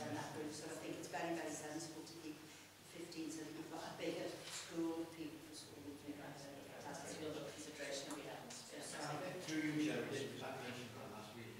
that group. So I think it's very, very sensible to keep 15 so that you've got a bigger school of people for school. That's another consideration that we haven't. Through you, Chair, we did mention that last week.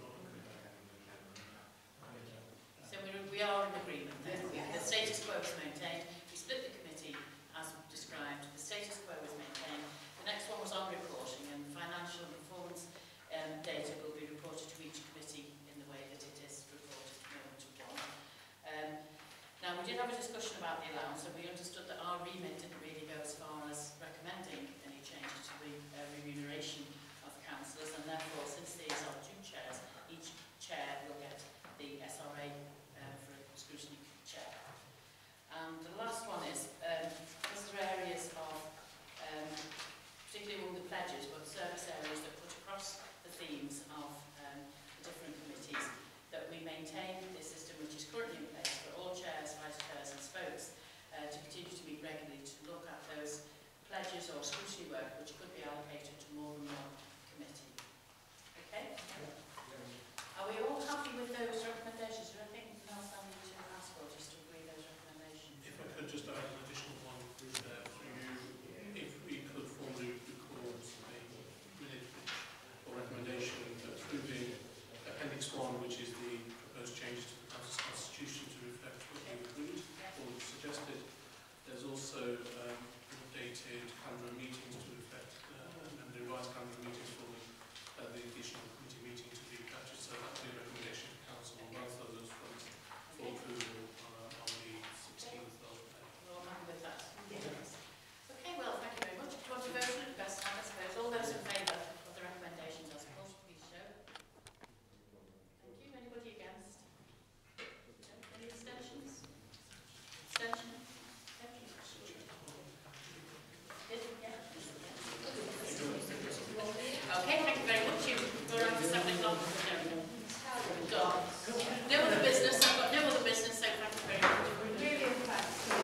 So we are in agreement then. The status quo is maintained. We split the committee as described. The status quo is maintained. The next one was on reporting, and financial and performance data will be reported to each committee in the way that it is reported to one. Now, we did have a discussion about the allowance, and we understood that our remit didn't really go as far as recommending any changes to the remuneration of councillors, and therefore, since these are two chairs, each chair will get the SRA for a scrutiny chair. And the last one is there areas of, particularly among the pledges, but service areas that put across the themes of the different committees, that we maintain the system which is currently in place for all chairs, vice chairs and spokes to continue to meet regularly to look at those pledges or scrutiny work which could be allocated